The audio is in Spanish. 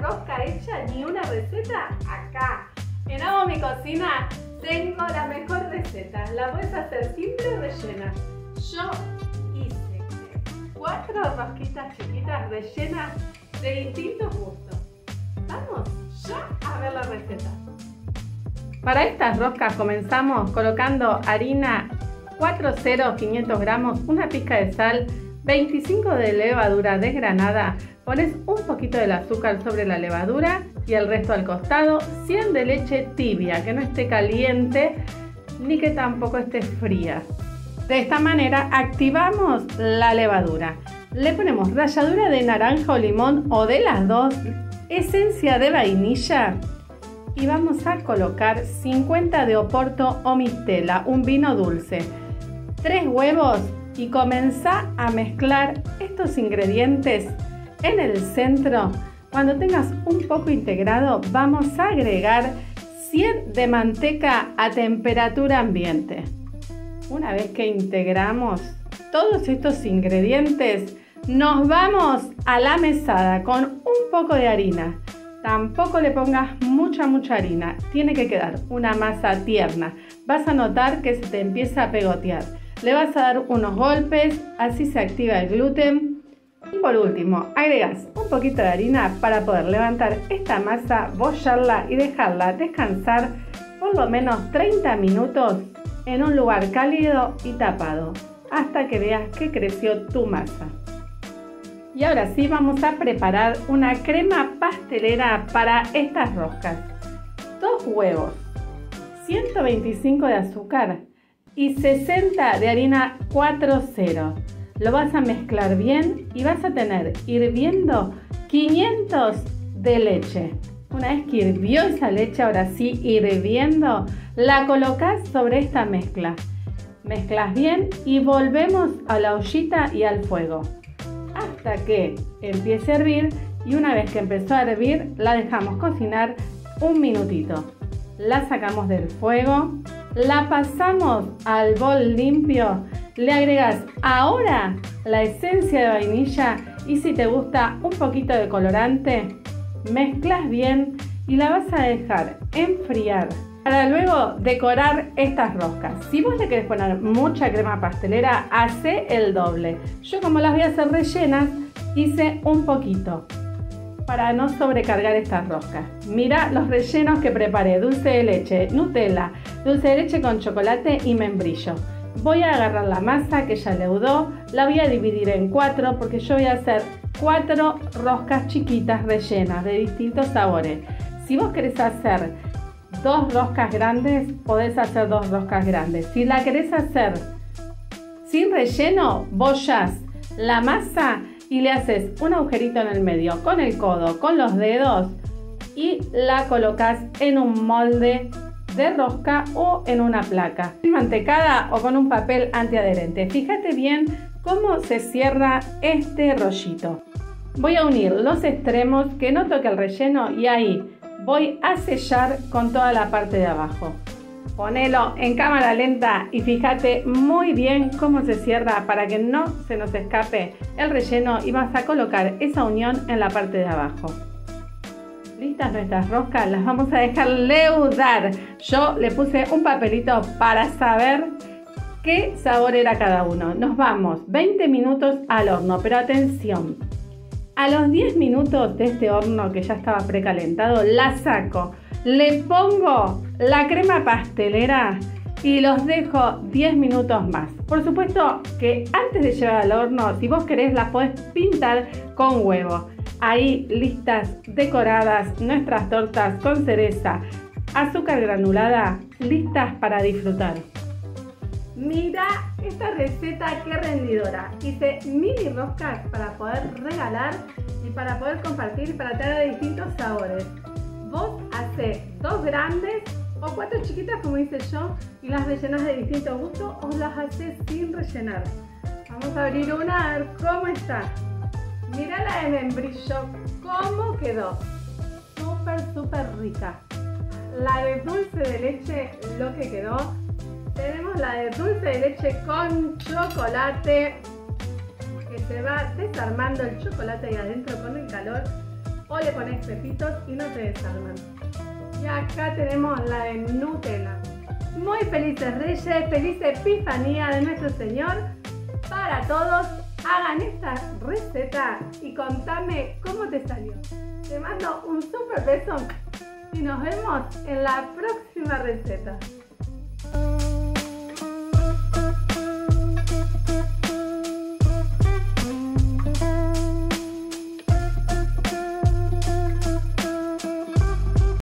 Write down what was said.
rosca hecha ni una receta? Acá, en Amo Mi Cocina, tengo la mejor receta. La puedes hacer simple y rellena. Yo hice 4 rosquitas chiquitas rellenas de distintos gustos. Vamos ya a ver la receta. Para estas roscas comenzamos colocando harina 4,0 500 gramos, una pizca de sal, 25 de levadura desgranada, pones un poquito del azúcar sobre la levadura y el resto al costado, 100 de leche tibia, que no esté caliente ni que tampoco esté fría. De esta manera activamos la levadura. Le ponemos ralladura de naranja o limón o de las dos, esencia de vainilla y vamos a colocar 50 de Oporto o Mistela, un vino dulce, 3 huevos y comenzá a mezclar estos ingredientes en el centro. Cuando tengas un poco integrado vamos a agregar 100 de manteca a temperatura ambiente. Una vez que integramos todos estos ingredientes nos vamos a la mesada con un poco de harina. Tampoco le pongas mucha harina, tiene que quedar una masa tierna. Vas a notar que se te empieza a pegotear. Le vas a dar unos golpes, así se activa el gluten. Y por último, agregas un poquito de harina para poder levantar esta masa, bollarla y dejarla descansar por lo menos 30 minutos en un lugar cálido y tapado, hasta que veas que creció tu masa. Y ahora sí vamos a preparar una crema pastelera para estas roscas. 2 huevos, 125 de azúcar y 60 de harina 4,0. Lo vas a mezclar bien y vas a tener hirviendo 500 de leche. Una vez que hirvió esa leche, ahora sí hirviendo, la colocas sobre esta mezcla. Mezclas bien y volvemos a la ollita y al fuego hasta que empiece a hervir, y una vez que empezó a hervir la dejamos cocinar un minutito. La sacamos del fuego, la pasamos al bol limpio, le agregas ahora la esencia de vainilla y si te gusta un poquito de colorante, mezclas bien y la vas a dejar enfriar para luego decorar estas roscas. Si vos le querés poner mucha crema pastelera, hace el doble. Yo, como las voy a hacer rellenas, hice un poquito para no sobrecargar estas roscas. Mira los rellenos que preparé: dulce de leche, Nutella, dulce de leche con chocolate y membrillo. Voy a agarrar la masa que ya leudó, la voy a dividir en 4 porque yo voy a hacer 4 roscas chiquitas rellenas de distintos sabores. Si vos querés hacer 2 roscas grandes, podés hacer 2 roscas grandes. Si la querés hacer sin relleno, bollás la masa y le haces un agujerito en el medio con el codo, con los dedos, y la colocas en un molde de rosca o en una placa mantecada o con un papel antiadherente. Fíjate bien cómo se cierra este rollito. Voy a unir los extremos que no toque el relleno y ahí voy a sellar con toda la parte de abajo. Ponelo en cámara lenta y fíjate muy bien cómo se cierra para que no se nos escape el relleno, y vas a colocar esa unión en la parte de abajo. Listas nuestras roscas, las vamos a dejar leudar. Yo le puse un papelito para saber qué sabor era cada uno. Nos vamos 20 minutos al horno, pero atención, a los 10 minutos de este horno que ya estaba precalentado, la saco, le pongo la crema pastelera y los dejo 10 minutos más. Por supuesto que antes de llevar al horno, si vos querés, las podés pintar con huevo. Ahí listas, decoradas, nuestras tortas con cereza, azúcar granulada, listas para disfrutar. Mira esta receta, qué rendidora. Hice mini roscas para poder regalar y para poder compartir y para tener de distintos sabores. Vos hacés 2 grandes o 4 chiquitas como hice yo y las rellenas de distinto gusto, o las haces sin rellenar. Vamos a abrir una a ver cómo está. Mirá la de membrillo, cómo quedó. Súper rica. La de dulce de leche, lo que quedó. Tenemos la de dulce de leche con chocolate, que se va desarmando el chocolate ahí adentro con el calor. o le pones pepitos y no te desarman. Y acá tenemos la de Nutella. Muy felices Reyes, feliz Epifanía de nuestro Señor para todos. Hagan esta receta y contame cómo te salió. Te mando un súper beso y nos vemos en la próxima receta.